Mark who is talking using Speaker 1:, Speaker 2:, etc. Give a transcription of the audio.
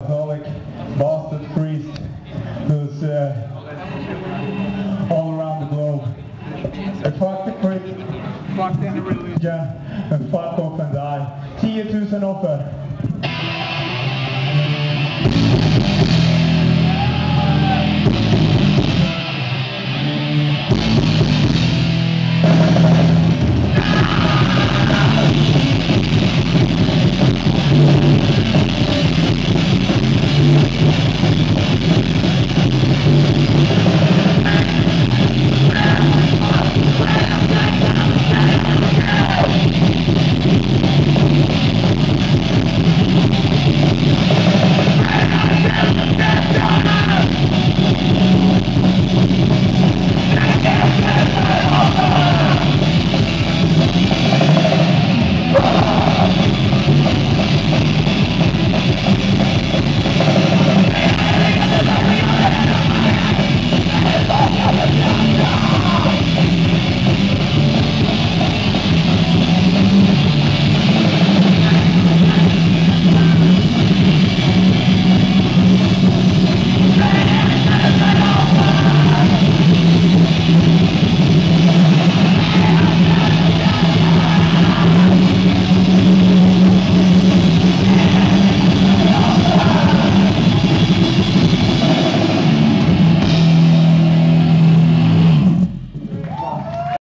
Speaker 1: Catholic bastard priest who's all around the globe. Fuck the priest, fuck the religion, and fuck off and die. 10 000 offer.